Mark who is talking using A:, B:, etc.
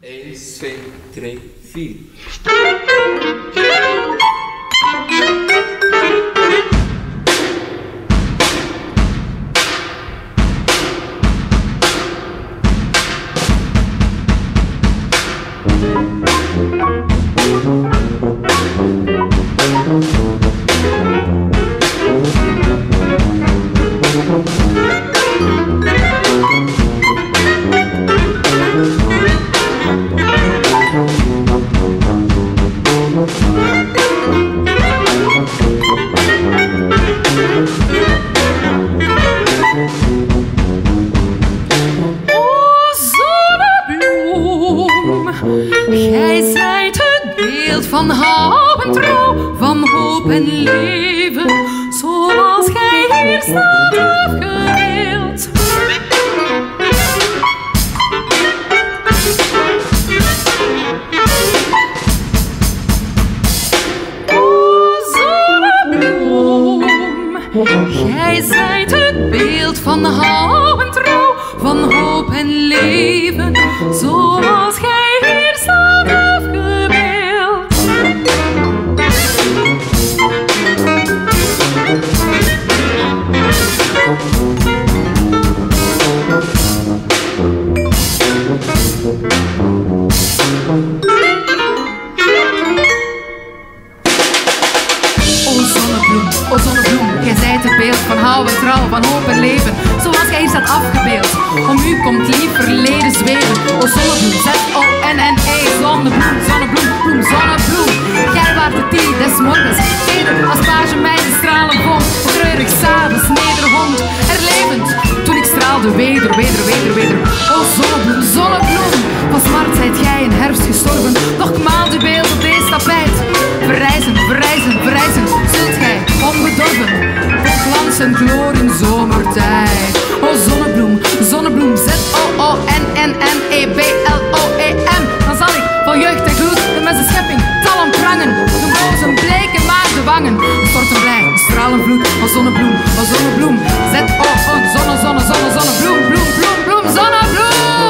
A: 1, 2, 3, 4.
B: Gij zijt het beeld van hoop en trouw, van hoop en leven, zoals gij hier staat afgebeeld. O zonnebloem, gij zijt het beeld van hoop en trouw, van hoop en leven, zoals gij hier staat afgebeeld. O zonnebloem, gij zijt het beeld van hou en trouw, van hoop en leven, zoals gij hier staat afgebeeld. Om u komt lief verleden zweven. O zonnebloem, Z-O-N-N-E, zonnebloem, zonnebloem, bloem, zonnebloem. Gij waart de dier des morgens, teder als page meisje stralen vond. Treurig s'avonds, nederhond, herlevend, toen ik straalde weder. O zonnebloem, zonnebloem, van smart zijt gij in herfst gestorven, nog maalt uw beeld op deze tapijt. Verrijzen, zult gij onbedorven, vol glans en glorie in zomertijd. O zonnebloem, zonnebloem, Z-O-O-N-N-N-E-B-L-O-E-M. Dan zal ik van jeugd en gloed de met zijn schepping talm prangen. De bozen bleken maar de wangen, storten blij, stralen vloed. O zonnebloem, zonnebloem, Z-O-O, zonnebloem, bloem, zonnebloem.